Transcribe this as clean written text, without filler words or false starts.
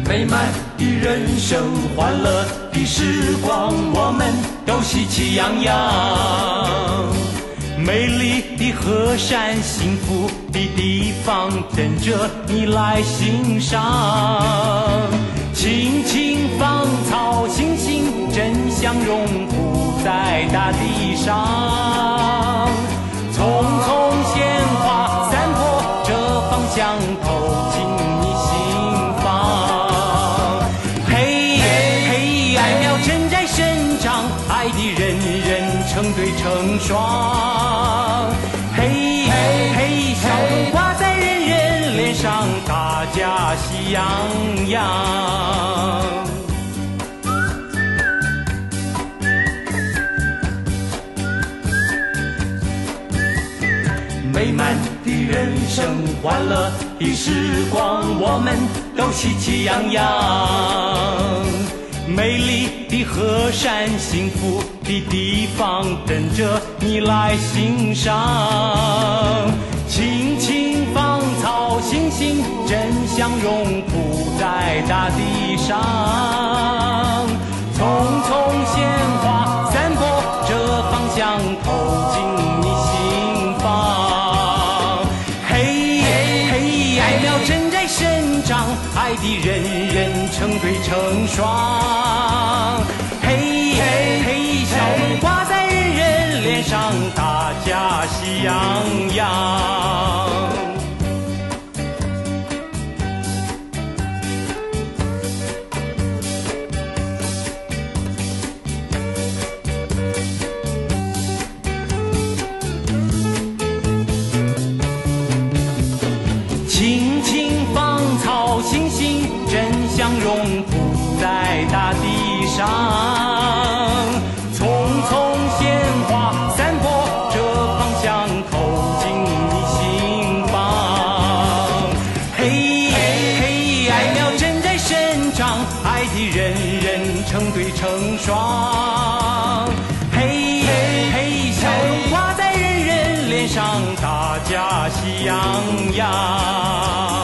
美满的人生，欢乐的时光，我们都喜气洋洋。美丽的河山，幸福的地方，等着你来欣赏。青青芳草，星星争相荣铺在大地上。匆匆鲜花散播着芳香，透进你心房。嘿嘿，爱苗正在生长，爱的人人成对成双。嘿嘿，笑容挂在人人脸上，大家喜洋洋。美满的人生，欢乐的时光，我们都喜气洋洋。美丽的河山，幸福的地方，等着你来欣赏。青青芳草，星星争相荣铺在大地上。匆匆鲜花散播着芳香，透进你心房。嘿嘿，爱苗正在生长，爱的人人成对成双。嘿嘿，笑容挂在人人脸上，大家喜洋洋。青青芳草，星星争相荣铺在大地上。匆匆鲜花散播着芳香，透进你心房。嘿嘿，爱苗正在生长，爱的人人成对成双。嘿嘿，笑容挂在人人脸上，大家喜洋洋。